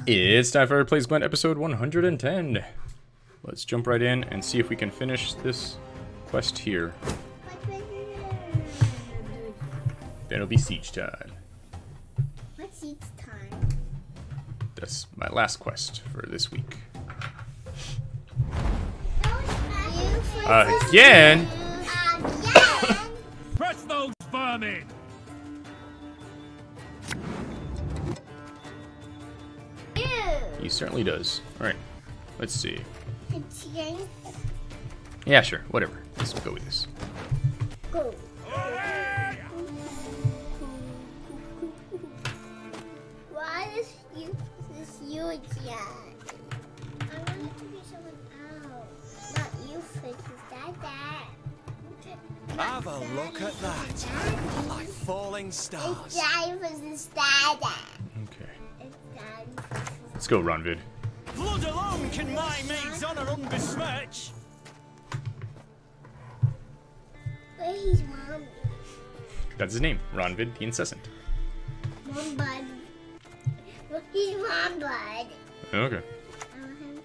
It's time for Plays Gwent episode 110. Let's jump right in and see if we can finish this quest here. Then it'll be siege time. What's siege time? That's my last quest for this week. Again? Press those vermin! He certainly does. Alright, let's see. Again? Yeah, sure, whatever. Let's go with this. Go. Why is you again? I want it to be someone else. Not you, Fritz. Is that? Have a look at that. Like falling stars. It's Daddy versus Dada. Okay. It's Daddy versus Let's go, Ronvid. Blood alone can my maid's honor unbesmirch. Where's his mom? That's his name, Ronvid the Incessant. Mom Bud. He's Mom Bud. Okay. I want him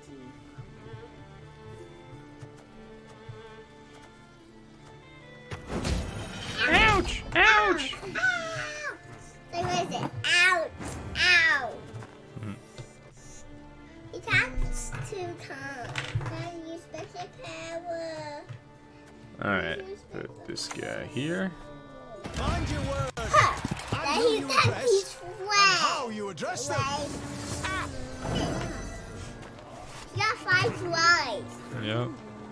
to. Ouch! Ouch! Ow! So what is it? Ouch! Ow! He talks too calm. Can you use special power? Alright, put this guy here. Mind your words. Huh! And Now who he's you got address, his and friend. how you address them. He got 5 lives. Yep.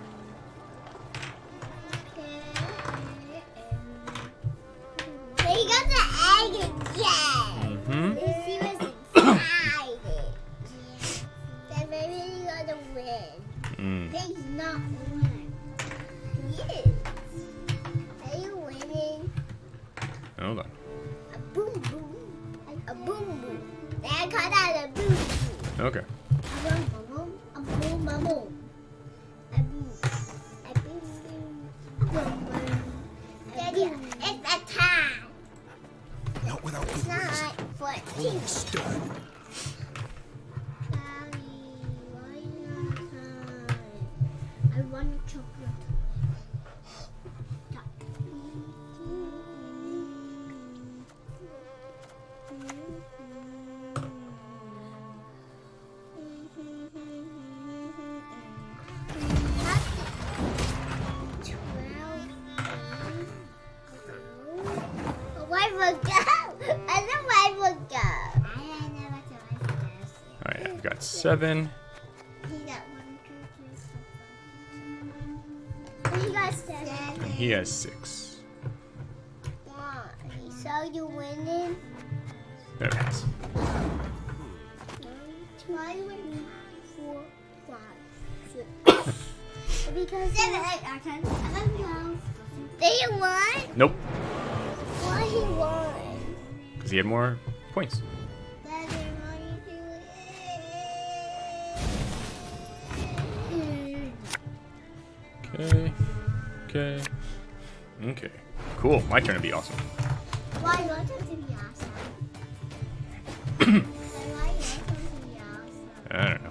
So he got the egg again. Mm-hmm. Let's see what's inside it. Then maybe he's gonna win. He's not winning. He is. Are you winning? Hold on. A boom boom. A boom boom. They call that a boom boom. Okay. A boom boom. A boom a boom. A boom. A boom boom. Boom boom. Daddy, it's a time. Not without It's good reason. not for Cold stern. I want chocolate. Why would go? I know why would go. I never tried this. Alright, I've got 7. He got 1, 2, 3, 4, 5. He got 7. And he has 6. Why? So you winning? There it is. 1, 2, 3, 4, 5, 6. Because 7, 8, 9, 10, 11, 12. They won? Nope. Why he won? Because he had more points. Daddy, why you do it? Okay. Okay. Cool. My turn to be awesome. Why you want him to be awesome? Why you want him to be awesome? I don't know.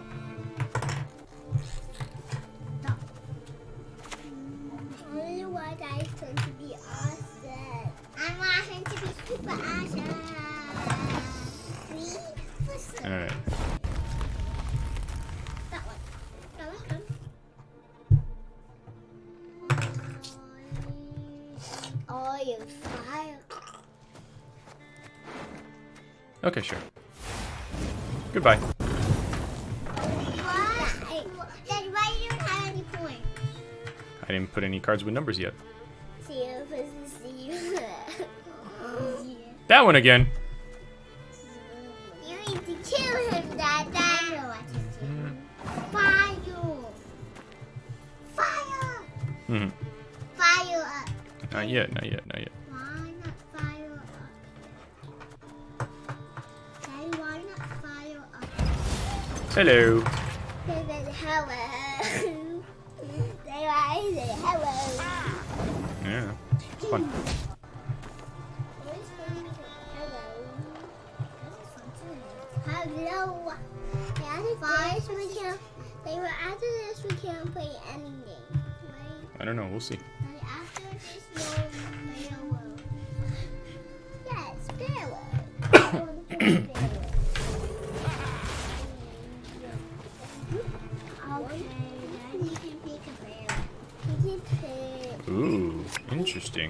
Only one guy is going to be awesome. I want him to be super awesome. See? Alright. That one. That one. Oh, you fire. Okay, sure. Goodbye. Why? Daddy, why you don't have any points? I didn't put any cards with numbers yet. See you versus see you. That one again. You need to kill him, Dad. I know what to do. Fire! Fire! Hmm. Fire up. Not yet, not yet, not yet. Why not fire up? Daddy, why not fire up? Hello. They said hello. They why say hello. Yeah. It's fun. Where's fun to hello? Hello. First, we can't. After this, we can't play anything, right? I don't know. We'll see. Like after this, no railroad. Yes, railroad. Okay, now you can pick a railroad. You can pick. Ooh, interesting.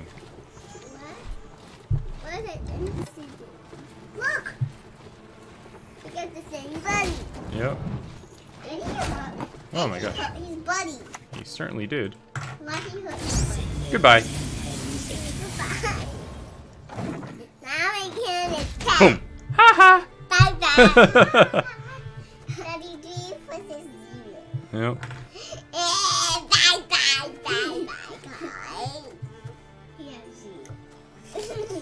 What is it? Let me see. Look! We got the same buddy. Yep. And he hurt. Oh my gosh. His buddy. He certainly did. Why he hurt his buddy? Goodbye. Goodbye. Now I can attack. Boom. Ha ha. Bye bye. Daddy D for this zero. Yep. Bye bye bye bye. He has zero.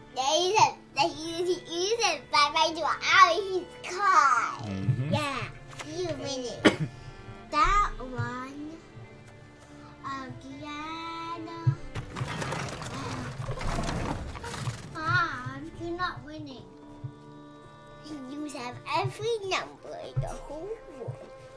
He said bye bye to his car. Mm-hmm. Yeah, you win it. That one again. 5. You're not winning. You have every number in the whole world.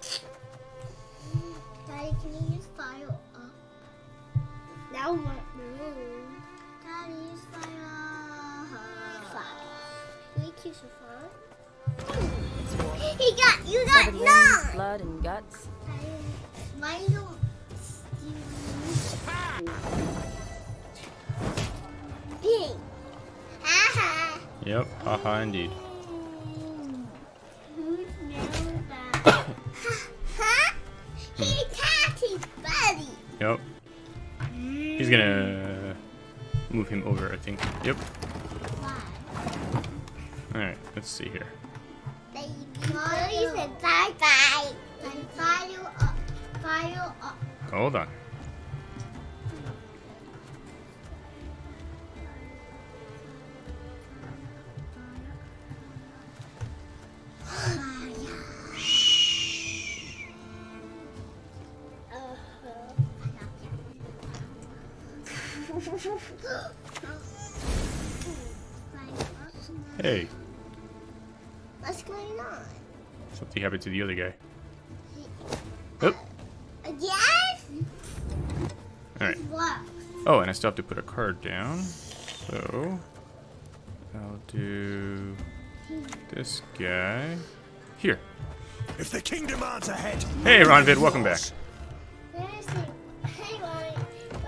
Daddy, can you use fire up? Now what? No. Daddy, use fire. Can you use the fire? You got none. Blood and guts. Why you don't pink? Haha. Yep. Haha, indeed. Who knows that? Huh? He attacked his buddy. Yep. He's gonna move him over, I think. Yep. Why? Alright, let's see here. He said bye bye. And fire up. Fire up. Hold on. Hey, What's going on? something happened to the other guy. Oop. Yes? Alright. What? Oh, and I still have to put a card down. So, I'll do this guy. Here. If the king demands a head. Hey, Ronvid, welcome back. There's the. Hey, Ronnie.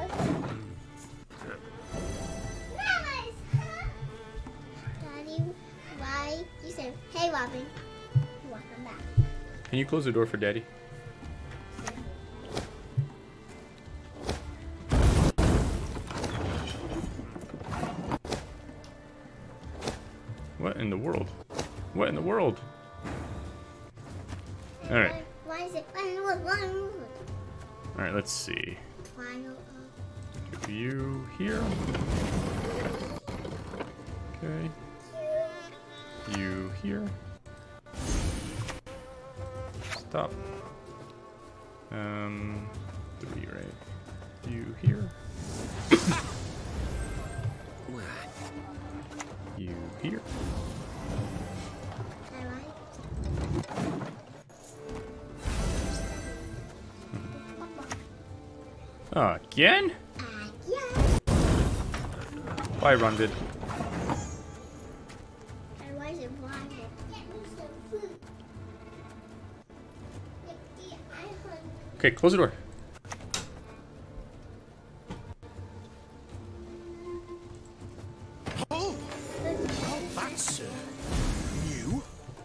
Daddy, why? You said, hey, Robin. Welcome back. Can you close the door for Daddy? What in the world? What in the world? Alright. Why is it? Alright, let's see. Final. Do you here? Okay. You here? Stop. 3, right? You here? You here? Again? Yes. Bye, Ronvid. And why is it blind? Get me some food. Okay, close the door. Oh, that's new.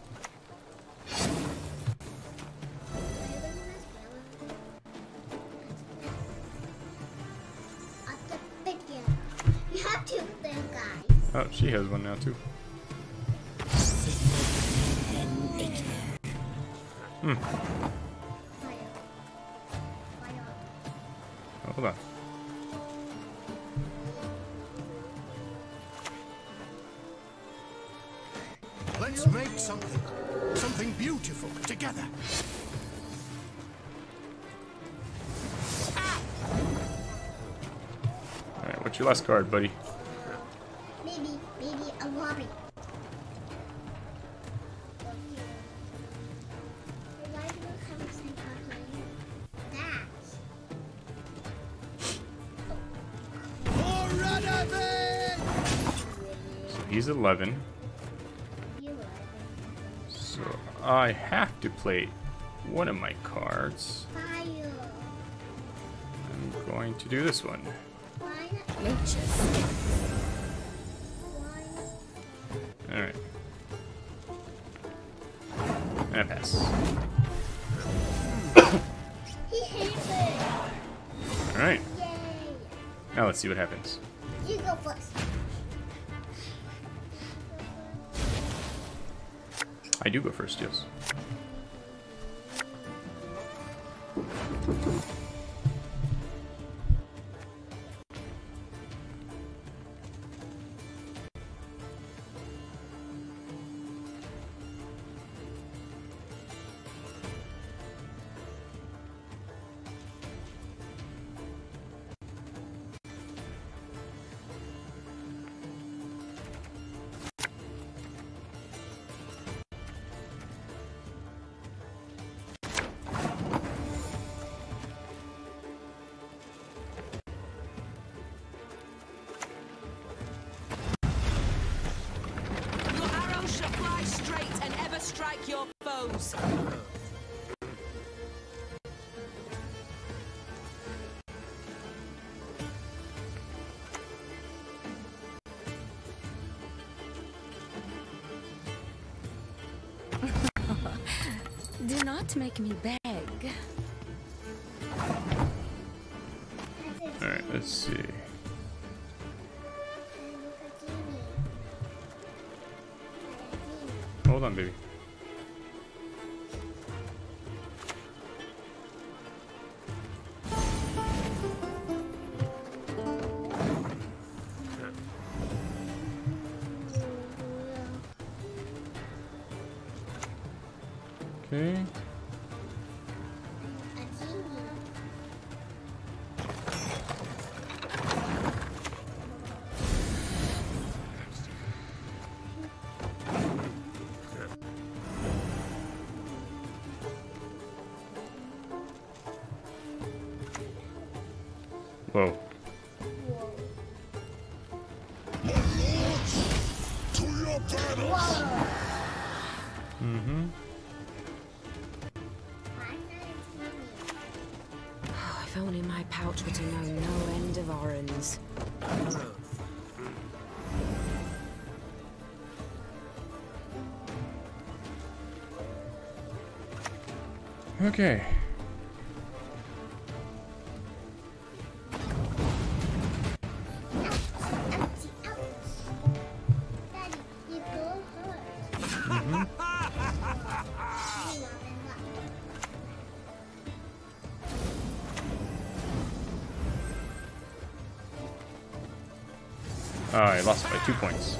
You have two big guys. Oh, she has one now too. Hmm. Oh, hold on. Let's make something beautiful together. Alright, what's your last card, buddy? Maybe a robin. he's 11. So I have to play one of my cards. I'm going to do this one. Alright. And I pass. Alright. Now let's see what happens. You go first. I do go first, yes. Strike your foes. Do not make me beg. Alright, let's see. Hold on, baby. Okay. Whoa. Mm-hmm. Oh, if only my pouch were to know no end of orange. Okay. Oh, I lost by 2 points.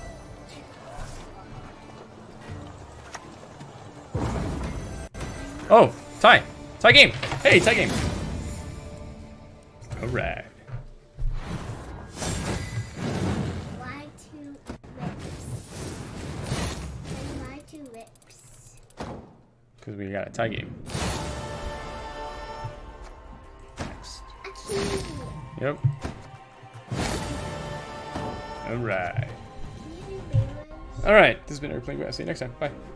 Oh, tie. Tie game. Hey, tie game. All right. Why two rips? Why two rips? Because we got a tie game. Next. A key. Yep. All right. All right. This has been Eric playing. See you next time. Bye.